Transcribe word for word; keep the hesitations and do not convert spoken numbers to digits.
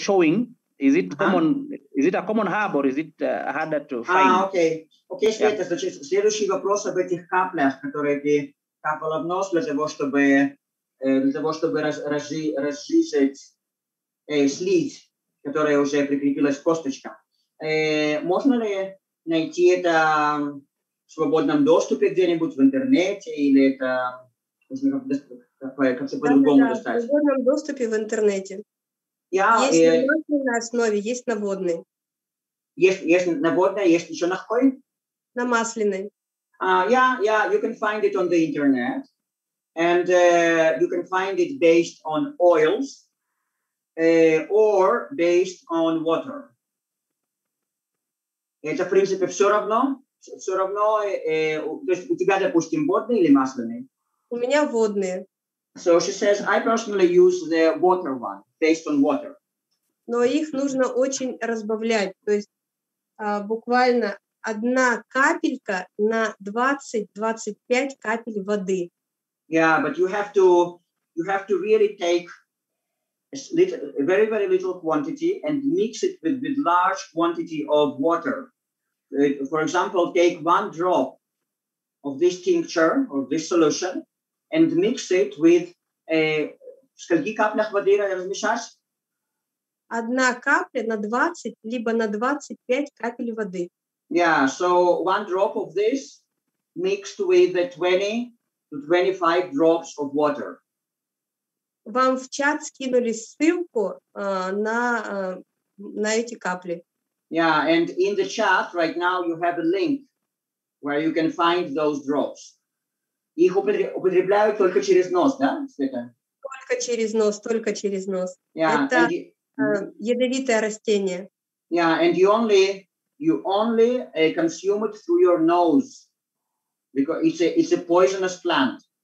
showing, is it Ага. common? Is it a common herb or is it uh, harder to А, find? окей. Окей, Света, значит, следующий вопрос об этих каплях, которые ты капала в нос для того, чтобы, э, для того, чтобы раз, разжи, разжижить э, слизь, которая уже прикрепилась к косточкам. Э, можно ли найти это в свободном доступе где-нибудь в интернете, или это нужно как-то по-другому достать? В свободном доступе в интернете. Я, Есть э, на масляной основе, есть на водной. есть, есть на водной, есть еще на какой? На масляной. Uh, yeah, yeah, you can find it on the internet, and uh, you can find it based on oils uh, or based on water. Это, в принципе, все равно, все равно, э, то есть у тебя, допустим, водный или масляный? У меня водные. So she says, I personally use the water one, based on water. Но их нужно очень разбавлять. То есть а, буквально одна капелька на двадцать-двадцать пять капель воды. Yeah, but you have to, you have to really take a, little, a very, very little quantity and mix it with, with large quantity of water. Uh, for example, take one drop of this tincture or this solution and mix it with a, в скольких каплях воды размешать? Одна капля на двадцать, либо на двадцать пять капель воды. Yeah, so one drop of this mixed with the twenty to twenty-five drops of water. Вам в чат скинули ссылку uh, на, uh, на эти капли. Yeah, and in the chat right now you have a link where you can find those drops. Их употребляют только через нос, да, Света? Только через нос, только через нос. Yeah, Это you, uh, ядовитое растение. Yeah, and you only you only uh, consume it through your nose because it's a it's a poisonous plant.